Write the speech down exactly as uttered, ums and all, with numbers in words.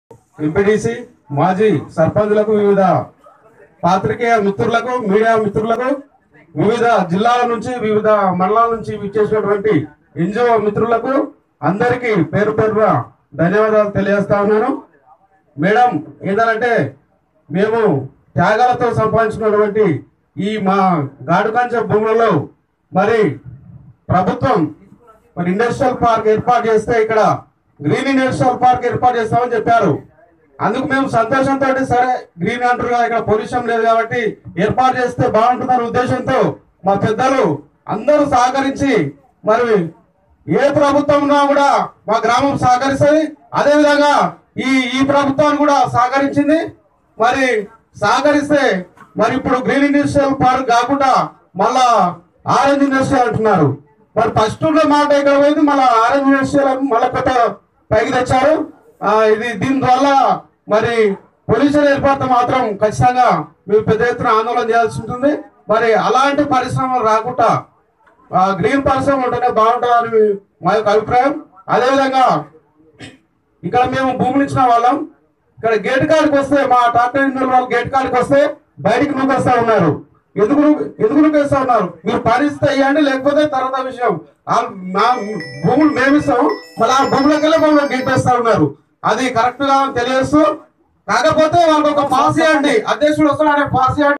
MPTC మాజీ సర్పంచులకు వివిధ పాత్రికేయ మిత్రులకు మీడియా మిత్రులకు వివిధ జిల్లాల నుంచి వివిధ మండలాల నుంచి విచ్చేసినటువంటి ఎన్జిఓ మిత్రులకు అందరికీ పేరు పేరున ధన్యవాదాలు తెలియజేస్తా ఉన్నాను. మేడం ఏంటంటే మేము త్యాగాలతో సంపాదించుకున్నటువంటి ఈ మా గాడుకంచ భూములలో మరి ప్రభుత్వం మరి ఇండస్ట్రియల్ పార్క్ ఏర్పాటు చేస్తే ఇక్కడ గ్రీన్ ఇండస్ట్రియల్ పార్క్ ఏర్పాటు చేస్తామని చెప్పారు. అందుకు మేము సంతోషంతో సరే గ్రీన్ అంటారు కదా, ఇక్కడ పొల్యూషన్ లేదు కాబట్టి ఏర్పాటు చేస్తే బాగుంటుందనే ఉద్దేశంతో మా పెద్దలు అందరూ సహకరించి మరి ఏ ప్రభుత్వం కూడా మా గ్రామం సహకరిస్తుంది. అదేవిధంగా ఈ ఈ ప్రభుత్వాన్ని కూడా సహకరించింది. మరి సహకరిస్తే మరి ఇప్పుడు గ్రీన్ ఇండస్ట్రియల్ పార్క్ కాకుండా మళ్ళా ఆరెంజ్ ఇండస్ట్రియల్ అంటున్నారు. మరి ఫస్ట్ ఉన్న మాట ఇక్కడ పోయింది, మళ్ళీ ఆరెంజ్ ఇండస్ట్రియల్ మళ్ళీ కొత్త పైకి తెచ్చారు. ఇది దీనివల్ల మరి పొల్యూషన్ ఏర్పడితే మాత్రం ఖచ్చితంగా మేము పెద్ద ఎత్తున ఆందోళన చేయాల్సి ఉంటుంది. మరి అలాంటి పరిశ్రమలు రాకుండా గ్రీన్ పరిశ్రమ ఉంటేనే బాగుంటుందని మా యొక్క అభిప్రాయం. అదేవిధంగా ఇక్కడ మేము భూములు ఇచ్చిన వాళ్ళం, ఇక్కడ గేట్ కాడికి వస్తే మా ట్రాక్టర్ ఇంజనీర్ వాళ్ళు గేట్ కాడికి వస్తే బయటికి నూకేస్తా ఉన్నారు. ఎందుకు ఎందుకు నూకేస్తా ఉన్నారు? మీరు పరిస్థితి అయ్యండి, లేకపోతే తర్వాత విషయం మా భూములు మేమిస్తాం, మళ్ళీ ఆ భూములకి వెళ్ళి మమ్మల్ని గెంటేస్తా ఉన్నారు. అది కరెక్ట్ గా తెలియజేస్తూ, కాకపోతే వాళ్ళకి ఒక పాస్ ఇవ్వండి, అధ్యక్షుడు వస్తున్నాడు పాస్ ఇవ్వండి.